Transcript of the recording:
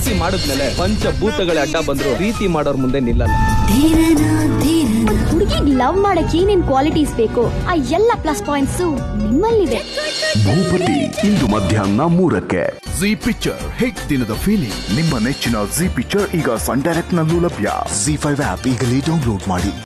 ಪ್ರೀತಿ ಮಾಡಿದ್ಮೇಲೆ ಪಂಚಭೂತಗಳ ಅಡ್ಡ ಬಂದ್ರು ಪ್ರೀತಿ ಮಾಡೋರ್ ಮುಂದೆ ನಿಲ್ಲಲ್ಲ. ಹುಡುಗಿಗ್ ಲವ್ ಮಾಡಕ್ ಏನೇನ್ ಕ್ವಾಲಿಟೀಸ್ ಬೇಕು ಆ ಎಲ್ಲ ಪ್ಲಸ್ ಪಾಯಿಂಟ್ಸ್ ನಿಮ್ಮಲ್ಲಿದೆ. ಭೂಪತಿ ಇಂದು ಮಧ್ಯಾಹ್ನ 3ಕ್ಕೆ. ಜಿ ಪಿಕ್ಚರ್ ಹಿಟ್ ದಿನದ ಫೀಲಿಂಗ್. ನಿಮ್ಮ ನೆಚ್ಚಿನ ಜಿ ಪಿಕ್ಚರ್ ಈಗ ಸನ್ ಡೈರೆಕ್ಟ್ ನಲ್ಲೂ ಲಭ್ಯ. Z5 ಆಪ್ ಈಗಲೇ ಡೌನ್ಲೋಡ್ ಮಾಡಿ.